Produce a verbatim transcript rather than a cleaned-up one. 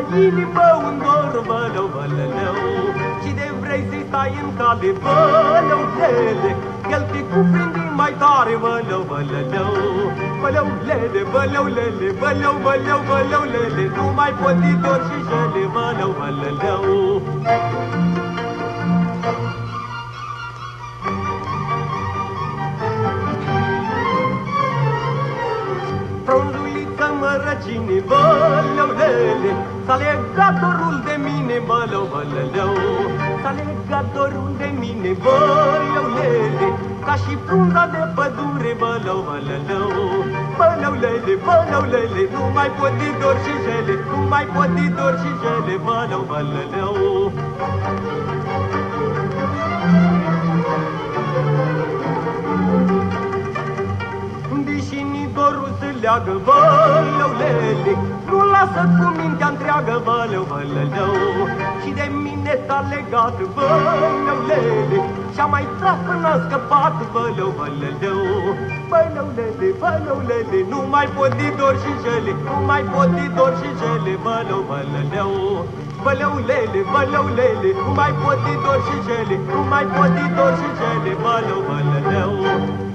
inimă un dor, bălău, bălălău. Și de vrei să-i stai în cale, bălău, lele, el te cuprinde mai tare, bălău, bălălău. Bălău, lele, bălău, lele, bălău, bălău, bălău, lele, nu mai pot de dor și jele, bălău, bălălău. Frunzuliță mărăcine, bălău, lele, s-a legat dorul de mine, bălău, bălălău. S-a legat dorul de mine, bălău, lele, ca și frunza de pădure, bălău, bălălău. Bălău, lele, bălău, lele, nu mai pot de dor și jele, nu mai pot de dor și jele, bălău, bălălău. Dorul se leagă, bălău, lele, nu lasă cu mintea întreagă, bălău, bălălău. Și de mine s-a legat, bălău, lele, și-a mai tras până a scăpat, bălău, bălălău. Bălău, lele, bălău, lele, nu mai pot de dor și jele, nu mai pot de dor și jele, bălău, bălălău. Bălău, lele, bălău, lele, nu mai pot de dor și jele, nu mai pot de dor și jele, bălău, bălălău.